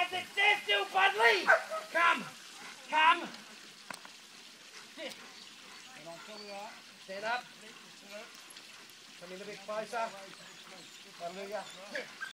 That's it. Stand still, Budley. Come. Come. Stand up. Come in a bit closer. Hallelujah.